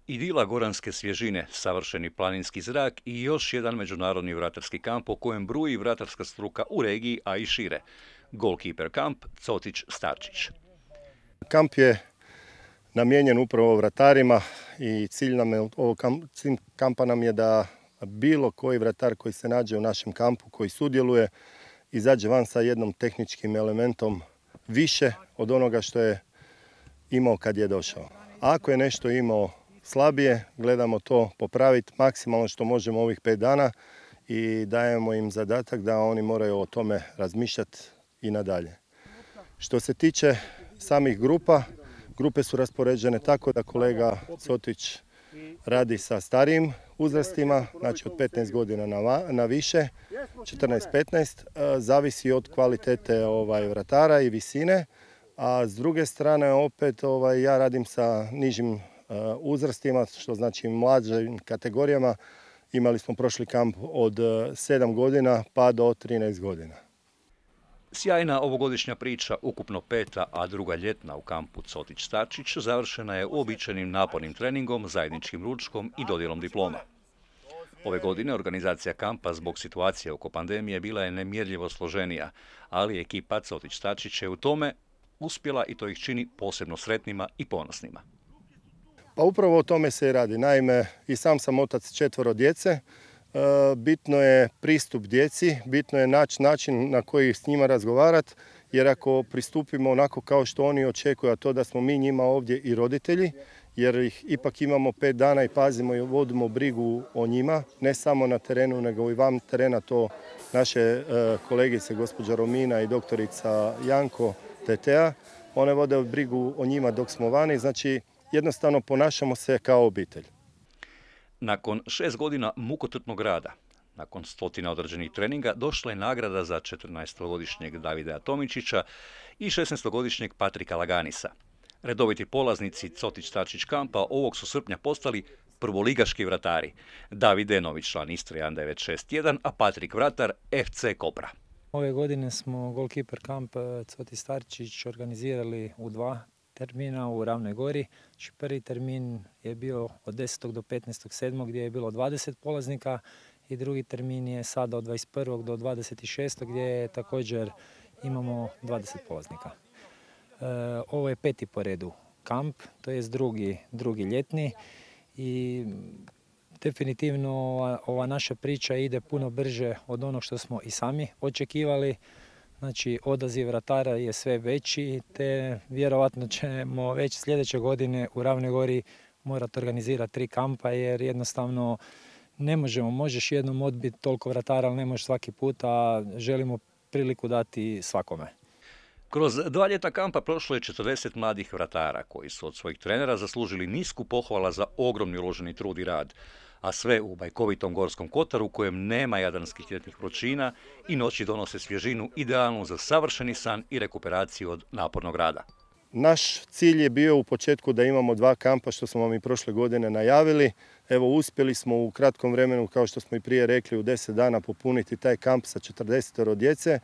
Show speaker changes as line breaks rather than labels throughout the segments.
Idila goranske svježine, savršeni planinski zrak i još jedan međunarodni vratarski kamp o kojem bruji vratarska struka u regiji, a i šire. Goalkeeper kamp Cotić-Starčić.
Kamp je namijenjen upravo vratarima i cilj kampa nam je da bilo koji vratar koji se nađe u našem kampu, koji sudjeluje, izađe van sa jednom tehničkim elementom više od onoga što je imao kad je došao. Ako je nešto imao slabije, gledamo to popraviti maksimalno što možemo ovih 5 dana i dajemo im zadatak da oni moraju o tome razmišljati i nadalje. Što se tiče samih grupa, grupe su raspoređene tako da kolega Cotić radi sa starijim uzrastima, znači od 15 godina na više, 14-15, zavisi od kvalitete vratara i visine, a s druge strane opet ja radim sa nižim uzrastima, što znači mlađim kategorijama. Imali smo prošli kamp od 7 godina pa do 13 godina.
Sjajna ovogodišnja priča, ukupno 5., a druga ljetna u kampu Cotić-Starčić, završena je uobičajenim napornim treningom, zajedničkim ručkom i dodjelom diploma. Ove godine organizacija kampa zbog situacije oko pandemije bila je nemjerljivo složenija, ali ekipa Cotić-Starčić je u tome uspjela i to ih čini posebno sretnima i ponosnima.
Pa upravo o tome se i radi. Naime, i sam sam otac 4 djece. Bitno je pristup djeci, bitno je naći način na koji s njima razgovarati, jer ako pristupimo onako kao što oni očekuju, a to da smo mi njima ovdje i roditelji, jer ih ipak imamo 5 dana i pazimo i vodimo brigu o njima, ne samo na terenu, nego i van terena, to naše kolegice, gospođa Romina i doktorica Janko Tetea, one vode brigu o njima dok smo vani, znači jednostavno ponašamo se kao obitelj.
Nakon 6 godina mukotrpnog rada, nakon 100 određenih treninga, došla je nagrada za 14-godišnjeg Davida Tomičića i 16-godišnjeg Patrika Laganisa. Redoviti polaznici Cotić-Starčić kampa ovog su srpnja postali prvoligaški vratari. David Denović, član Istre 1961, a Patrik vratar FC Kopra.
Ove godine smo Goalkeeper kamp Cotić-Starčić organizirali u 2 termina u Ravnoj Gori. Prvi termin je bio od 10. do 15.7. gdje je bilo 20 polaznika i drugi termin je sada od 21. do 26. gdje je također imamo 20 polaznika. Ovo je 5. po redu kamp, to je drugi ljetni i definitivno ova naša priča ide puno brže od onog što smo i sami očekivali. Znači, odaziv vratara je sve veći, te vjerovatno ćemo već sljedeće godine u Ravnoj Gori morati organizirati 3 kampa, jer jednostavno ne možeš jednom odbiti toliko vratara, ali ne možeš svaki put, a želimo priliku dati svakome.
Kroz 2 ljeta kampa prošlo je 40 mladih vratara koji su od svojih trenera zaslužili nisku pohvala za ogromni uloženi trud i rad, a sve u bajkovitom Gorskom kotaru u kojem nema jadranskih ljetnih vrućina i noći donose svježinu idealnu za savršeni san i rekuperaciju od napornog rada.
Naš cilj je bio u početku da imamo 2 kampa, što smo vam i prošle godine najavili. Evo, uspjeli smo u kratkom vremenu, kao što smo i prije rekli, u 10 dana popuniti taj kamp sa 40 djece,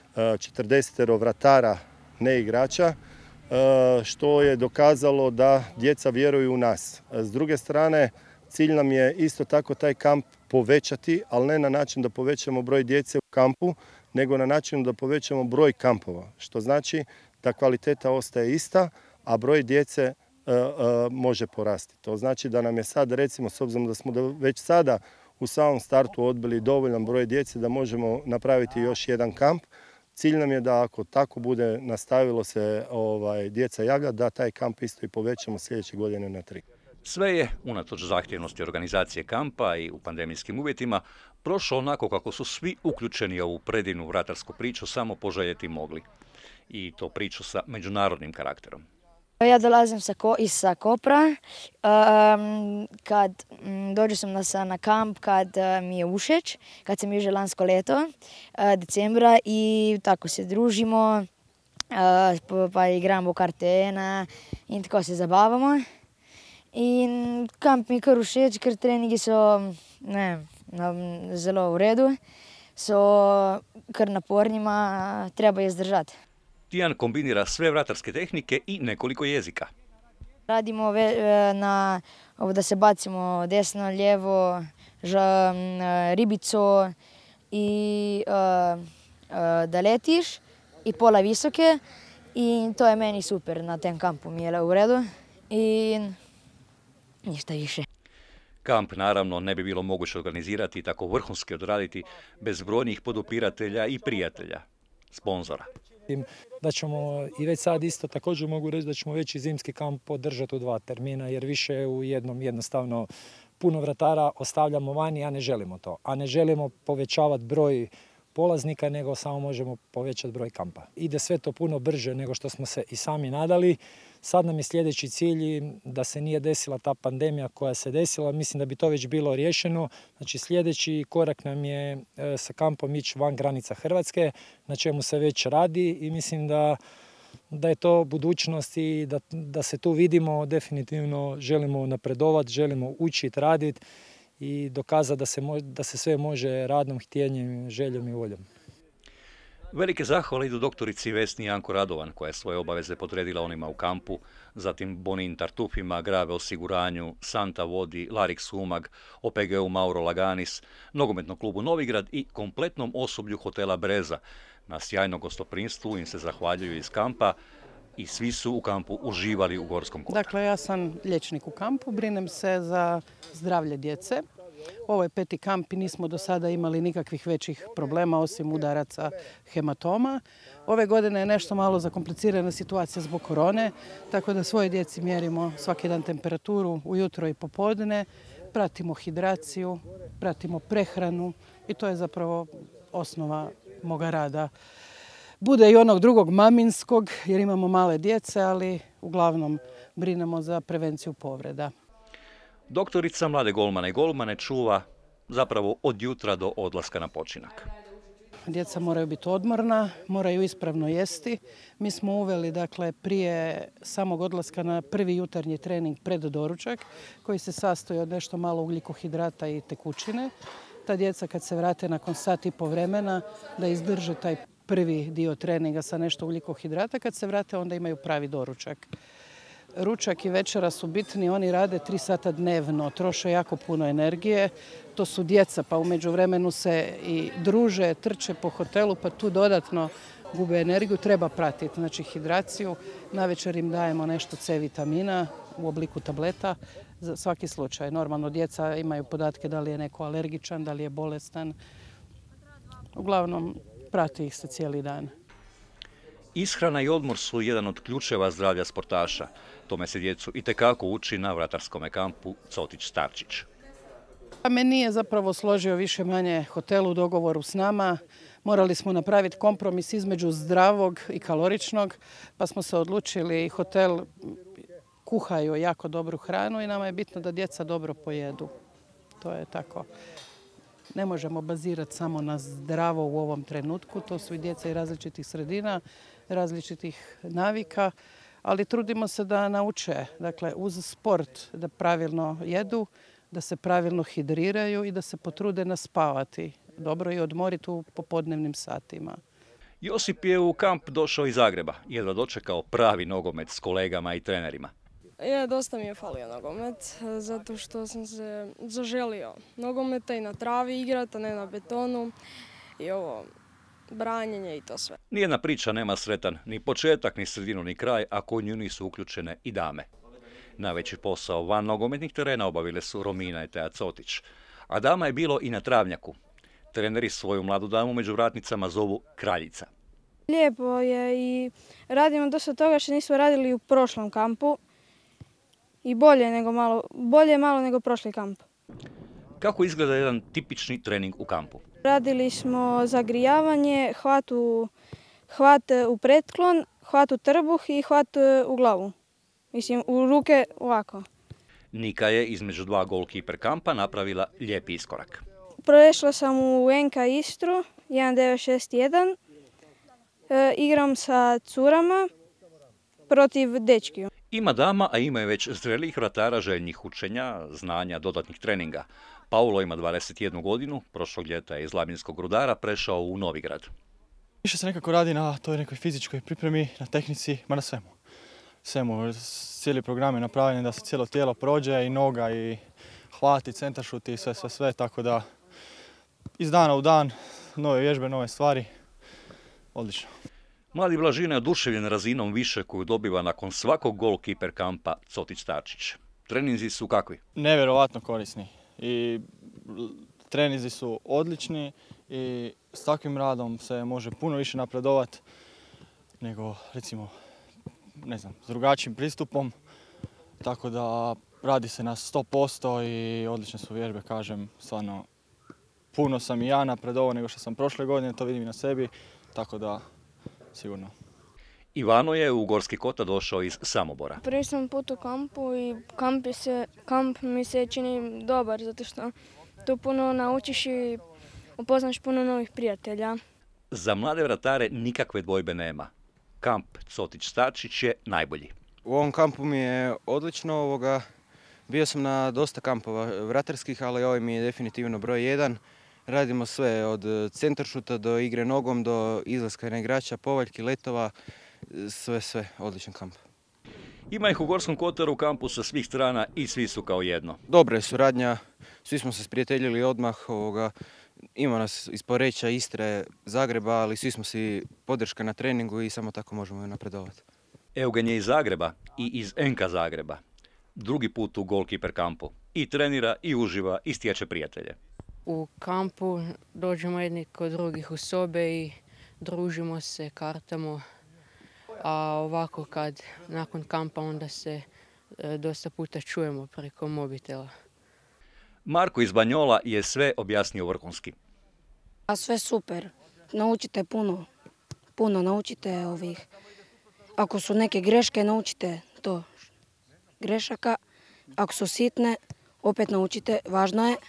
40 vratara ne igrača, što je dokazalo da djeca vjeruju u nas. S druge strane, cilj nam je isto tako taj kamp povećati, ali ne na način da povećamo broj djece u kampu, nego na način da povećamo broj kampova, što znači da kvaliteta ostaje ista, a broj djece može porasti. To znači da nam je sad, recimo, s obzirom da smo već sada u samom startu odbili dovoljan broj djece da možemo napraviti još jedan kamp. Cilj nam je da ako tako bude nastavilo se djeca jaga, da taj kamp isto i povećamo sljedeće godine na 3.
Sve je, unatoč zahtjevnosti organizacije kampa i u pandemijskim uvjetima, prošlo onako kako su svi uključeni u ovu predivnu vratarsku priču samo poželjeti mogli. I to priču sa međunarodnim karakterom.
Ja dolazim sa Kopra. Kad dođu sam na kamp kad mi je Ušeć, kad sam išao lansko leto, decembra, i tako se družimo, pa igramo kartena in tako se zabavamo. In kamp mi kar všeč, ker treningi so zelo v redu, so kar napornima, treba je zdržati.
Tijan kombinira sve vratarske tehnike i nekoliko jezika.
Radimo na ovo da se bacimo desno, lijevo, ribico i da letiš i pola visoke i to je meni super na tem kampu, mi je u redu i ništa više.
Kamp naravno ne bi bilo moguće organizirati i tako vrhunski odraditi bez brojnih podupiratelja i prijatelja, sponzora.
Da ćemo i već sad isto također mogu reći da ćemo već i zimski kamp održati u 2 termina jer više u jednom jednostavno puno vratara ostavljamo vani, a ne želimo to. A ne želimo povećavati broj polaznika, nego samo možemo povećati broj kampa. Ide sve to puno brže nego što smo se i sami nadali. Sad nam je sljedeći cilj da se nije desila ta pandemija koja se desila. Mislim da bi to već bilo riješeno. Znači sljedeći korak nam je sa kampom ići van granica Hrvatske, na čemu se već radi i mislim da je to budućnost i da se tu vidimo. Definitivno želimo napredovati, želimo učiti, raditi i dokazati da se sve može radnom, htjenjem, željom i voljom.
Velike zahvale idu doktorici Vesni Janko Radovan, koja je svoje obaveze podredila onima u kampu, zatim Bonin Tartufima, Grave osiguranju, Santa Vodi, Larix Umag, OPG-u Mauro Laganis, nogometnom klubu Novigrad i kompletnom osoblju hotela Breza. Na sjajnom gostoprinstvu im se zahvaljuju iz kampa i svi su u kampu uživali u Gorskom kotaru.
Dakle, ja sam liječnik u kampu, brinem se za zdravlje djece. Ovo je 5. kamp i nismo do sada imali nikakvih većih problema osim udaraca hematoma. Ove godine je nešto malo zakomplicirana situacija zbog korone, tako da svoje djeci mjerimo svaki dan temperaturu ujutro i popodne, pratimo hidraciju, pratimo prehranu i to je zapravo osnova moga rada. Bude i onog drugog maminskog jer imamo male djece, ali uglavnom brinemo za prevenciju povreda.
Doktorica mlade golmane i golmane čuva zapravo od jutra do odlaska na počinak.
Djeca moraju biti odmorna, moraju ispravno jesti. Mi smo uveli prije samog odlaska na prvi jutarnji trening pred doručak koji se sastoji od nešto malo ugljikohidrata i tekućine. Ta djeca kad se vrate nakon sat i po vremena da izdrže taj prvi dio treninga sa nešto ugljikohidrata, kad se vrate onda imaju pravi doručak. Ručak i večera su bitni, oni rade 3 sata dnevno, troše jako puno energije. To su djeca, pa u međuvremenu se i druže, trče po hotelu, pa tu dodatno gube energiju. Treba pratiti, znači hidraciju. Navečer im dajemo nešto C vitamina u obliku tableta za svaki slučaj. Normalno djeca imaju podatke da li je neko alergičan, da li je bolestan. Uglavnom, prati ih se cijeli dan.
Ishrana i odmor su jedan od ključeva zdravlja sportaša. Tome se djecu itekako uči na vratarskome kampu Cotić-Starčić.
Meni nije zapravo složio više manje hotel u dogovoru s nama. Morali smo napraviti kompromis između zdravog i kaloričnog, pa smo se odlučili hotel kuhaju jako dobru hranu i nama je bitno da djeca dobro pojedu. To je tako. Ne možemo bazirati samo na zdravo u ovom trenutku. To su i djeca i različitih sredina, različitih navika, ali trudimo se da nauče, uz sport da pravilno jedu, da se pravilno hidriraju i da se potrude naspavati dobro i odmoriti u popodnevnim satima.
Josip je u kamp došao iz Zagreba, jedva dočekao pravi nogomet s kolegama i trenerima.
Dosta mi je falio nogomet, zato što sam se zaželio nogometa i na travi igrati, a ne na betonu i ovo branjenje i to sve.
Nijedna priča nema sretan ni početak, ni sredinu, ni kraj, ako u nju nisu uključene i dame. Najveći posao van nogometnih terena obavile su Romina i Teja Cotić, a dama je bilo i na travnjaku. Treneri svoju mladu damu među vratnicama zovu Kraljica.
Lijepo je i radimo dosta toga što nismo radili u prošlom kampu. I bolje malo nego prošli kamp.
Kako izgleda jedan tipični trening u kampu?
Radili smo zagrijavanje, hvat u pretklon, hvat u trbuh i hvat u glavu. Mislim, u ruke ovako.
Nika je između 2 golkiper kampa napravila lijepi iskorak.
Prešla sam u NK Istru, 1961. Igram sa curama protiv dečkiju.
Ima dama, a ima je već zrelijih vratara željnih učenja, znanja, dodatnih treninga. Paulo ima 21 godinu, prošlog ljeta je iz Labinskog Rudara prešao u Novigrad.
Više se nekako radi na toj nekoj fizičkoj pripremi, na tehnici, ma na svemu. svemu. Cijeli program je napravljen da se cijelo tijelo prođe, i noga, i hvat, i centaršut, i sve, tako da iz dana u dan nove vježbe, nove stvari, odlično.
Mladi Blažina je oduševljen razinom više koju dobiva nakon svakog golkiper kampa Cotić-Starčić. Treninzi su kakvi?
Nevjerovatno korisni i treninzi su odlični i s takvim radom se može puno više napredovati nego, recimo, ne znam, s drugačijim pristupom. Tako da radi se na 100% i odlične su vježbe, kažem, stvarno puno sam i ja napredovao nego što sam prošle godine, to vidim i na sebi, tako da sigurno.
Ivano je u Gorski Kotar došao iz Samobora.
Prvi sam put u kampu i kamp mi se čini dobar, zato što tu puno naučiš i upoznaš puno novih prijatelja.
Za mlade vratare nikakve dvojbe nema. Kamp Cotić-Starčić je najbolji.
U ovom kampu mi je odlično. Bio sam na dosta kampova vratarskih, ali ovaj mi je definitivno broj 1. Radimo sve od centaršuta do igre nogom, do izlaska na igrača, povaljki, letova, sve, odličan kamp.
Ima ih u Gorskom Kotaru u kampu sa svih strana i svi su kao jedno.
Dobra je suradnja, svi smo se sprijateljili odmah. Ima nas iz Poreča, Istre, Zagreba, ali svi smo si podrška na treningu i samo tako možemo napredovati.
Eugen je iz Zagreba i iz NK Zagreba. Drugi put u golkiper kampu. I trenira, i uživa, i stječe prijatelje.
U kampu dođemo jedni kod drugih u sobe i družimo se, kartamo. A ovako kad nakon kampa onda se dosta puta čujemo preko mobitela.
Marko iz Banjola je sve objasnio vrhunski.
A sve super. Naučite puno naučite ovih. Ako su neke greške, naučite to grešaka. Ako su sitne, opet naučite, važno je.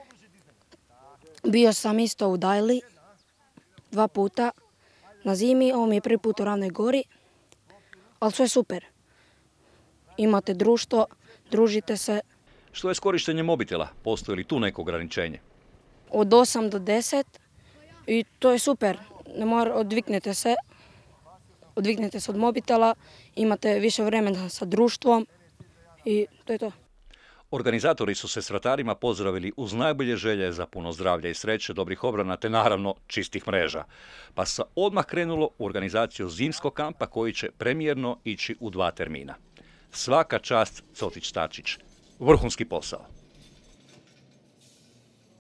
Bio sam isto u Dajli 2 puta na zimi, ovo mi je prvi put u Ravnoj Gori, ali sve super. Imate društvo, družite se.
Što je s korištenjem mobitela? Postoji li tu neko ograničenje?
Od 8 do 10 i to je super. Odviknete se od mobitela, imate više vremena sa društvom i to je to.
Organizatori su se s vratarima pozdravili uz najbolje želje za puno zdravlja i sreće, dobrih obrana te naravno čistih mreža. Pa se odmah krenulo u organizaciju zimskog kampa koji će premijerno ići u 2 termina. Svaka čast Cotić-Starčić. Vrhunski posao.